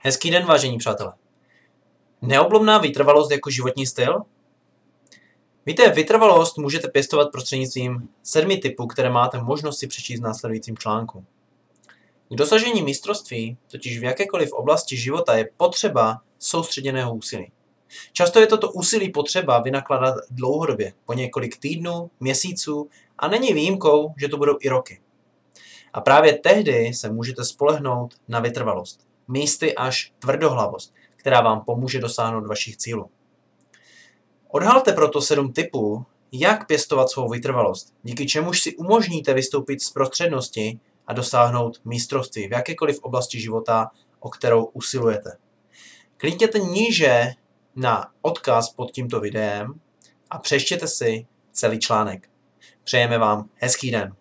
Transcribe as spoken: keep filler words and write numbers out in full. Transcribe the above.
Hezký den, vážení přátelé. Neoblomná vytrvalost jako životní styl? Víte, vytrvalost můžete pěstovat prostřednictvím sedmi typů, které máte možnost si přečíst v následujícím článku. K dosažení mistrovství, totiž v jakékoliv oblasti života, je potřeba soustředěného úsilí. Často je toto úsilí potřeba vynakládat dlouhodobě, po několik týdnů, měsíců a není výjimkou, že to budou i roky. A právě tehdy se můžete spolehnout na vytrvalost, místy až tvrdohlavost, která vám pomůže dosáhnout vašich cílů. Odhalte proto sedm tipů, jak pěstovat svou vytrvalost, díky čemuž si umožníte vystoupit z prostřednosti a dosáhnout mistrovství v jakékoliv oblasti života, o kterou usilujete. Klikněte níže na odkaz pod tímto videem a přečtěte si celý článek. Přejeme vám hezký den.